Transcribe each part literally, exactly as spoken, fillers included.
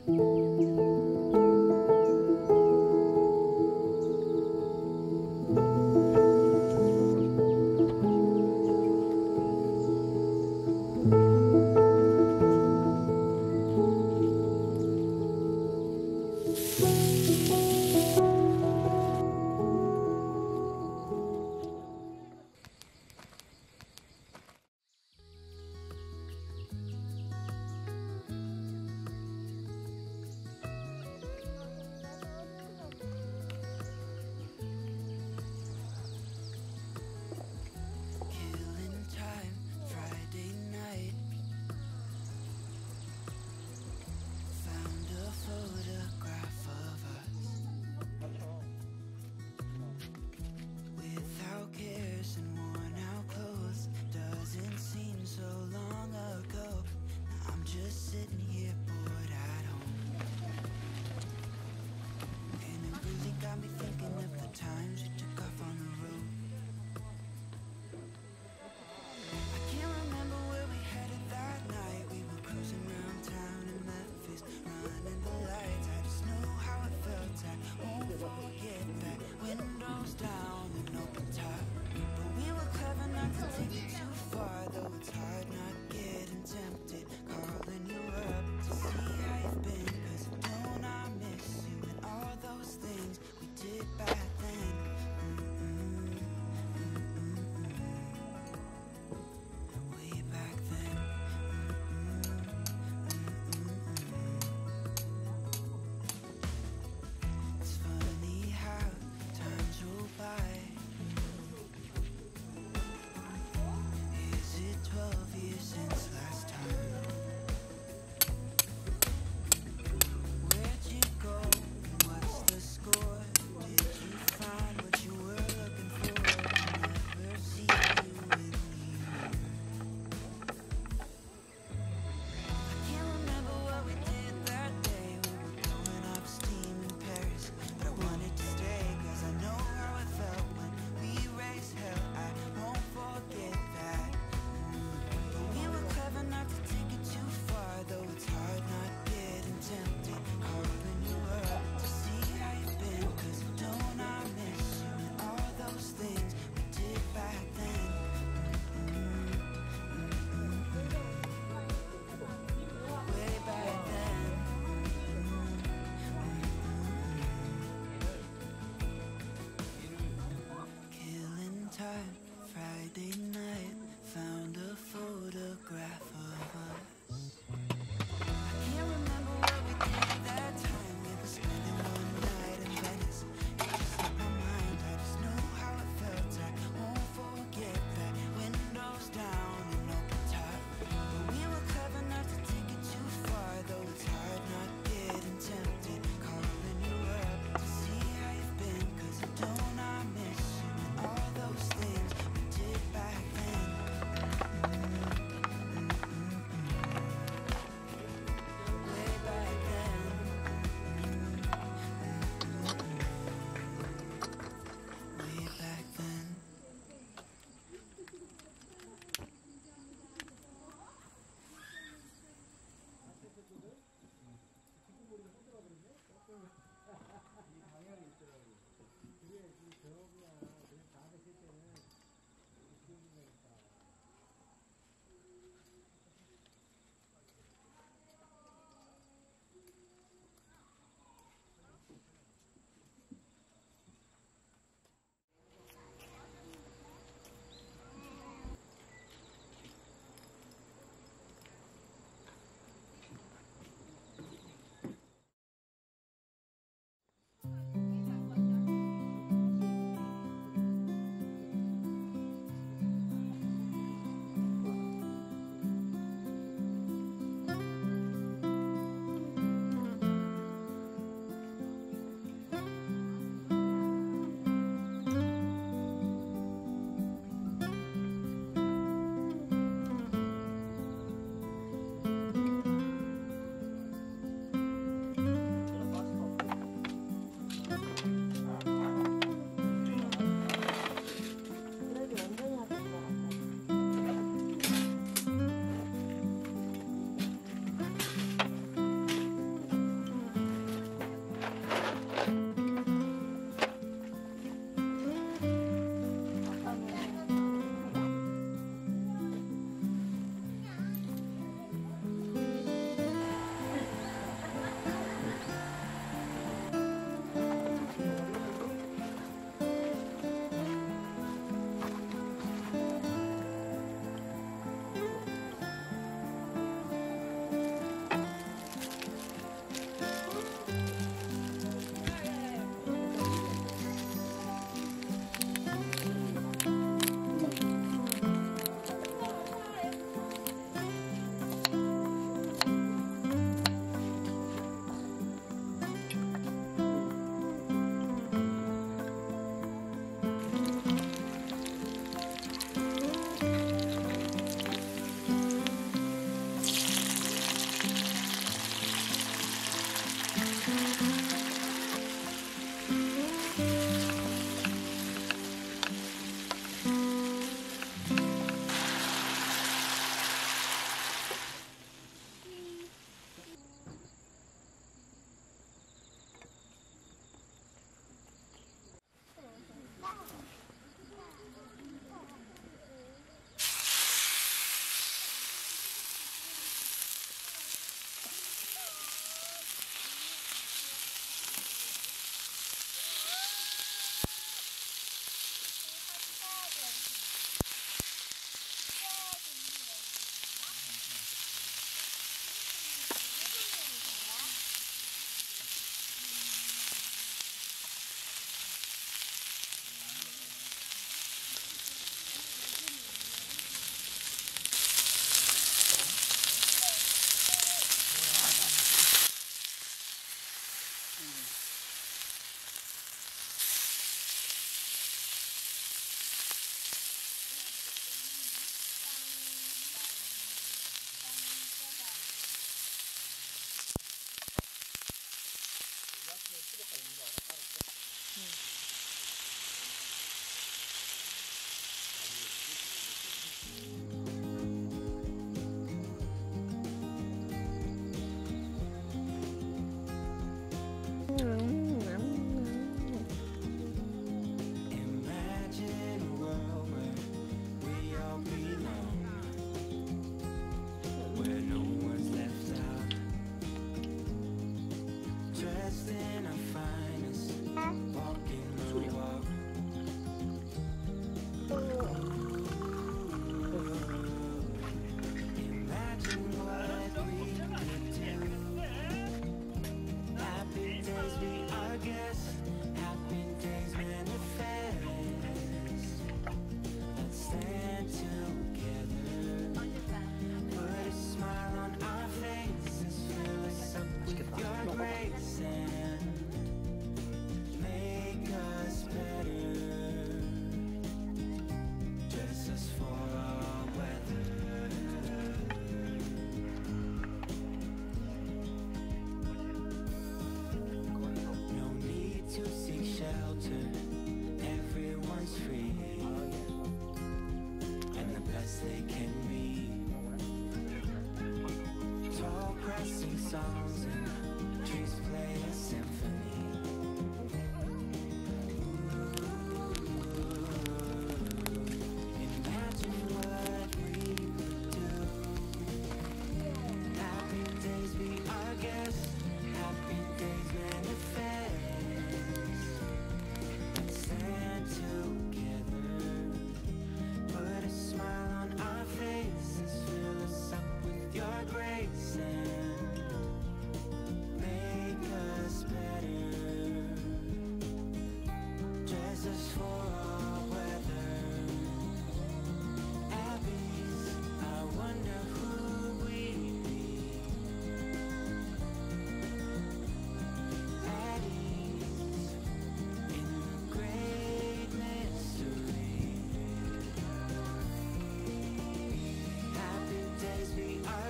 Don't I miss you and all those things we did back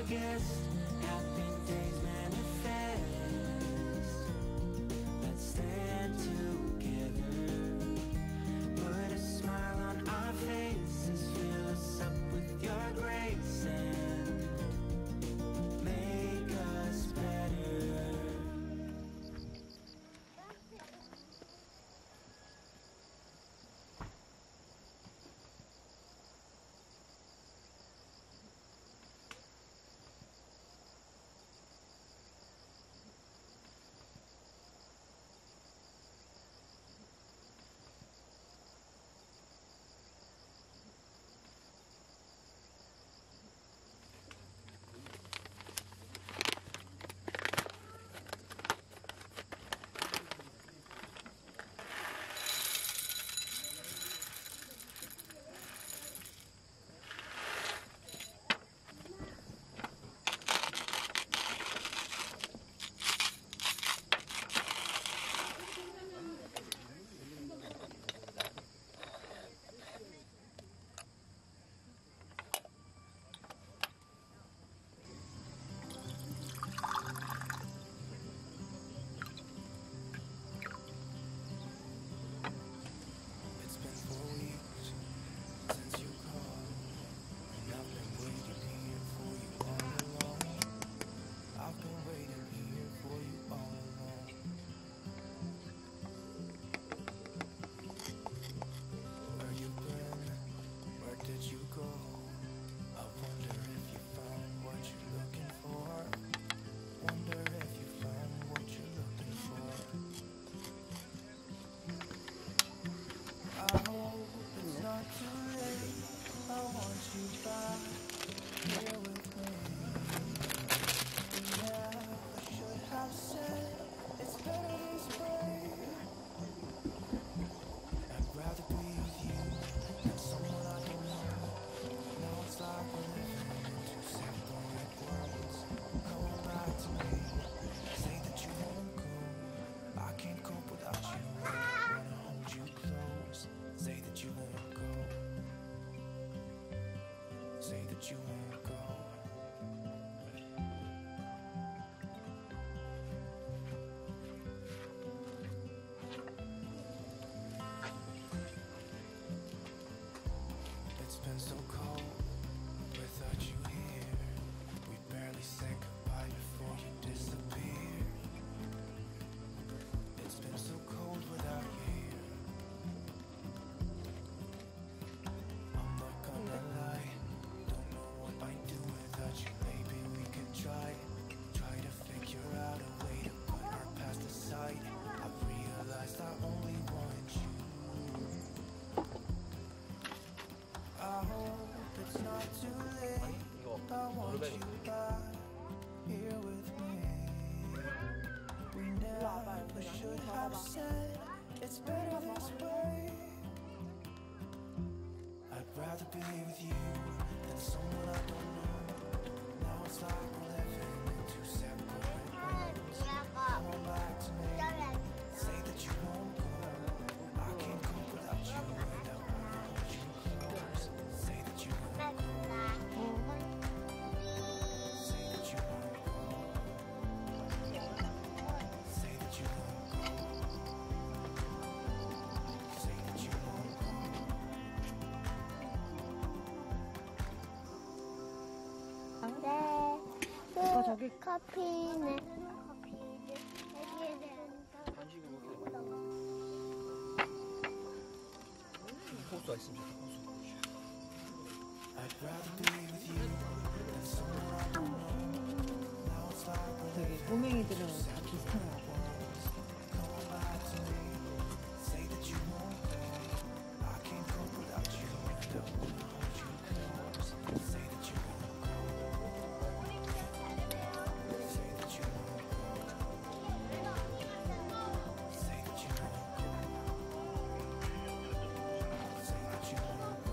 August, happy days manifest. Let's stand together, put a smile on our faces, fill us up with your grace and make us better. Say that you won't go. It's been so cold without you here. We barely said goodbye before you disappeared. It's been so cold without you here. I'm not gonna lie, don't know what I'd do without you. Maybe we could try, try to figure out a way to put our past aside. I've realized I only want you. I hope it's not too late. I want you back here with me. We never should have said it's better this way. I'd rather be with you than someone I don't know. Now it's like we're living in two separate worlds. Come back to me, say that you won't go. I can't cope without you, and I wanna hold you close. Say that you won't go. Say that you won't go. Say that you won't go. Say that you won't go. 네. 오빠 저기 커피는 호수가 있습니다. 호수. I'd rather be with you than someone I don't know. Now it's like we're 되게 꼬맹이들은 다 비슷하더라고. Come back to me, say that you won't go. I can't cope without you, and I wanna hold you close. Say that you won't go. Say that you won't go. Say that you won't go. Say that you won't go.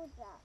보자.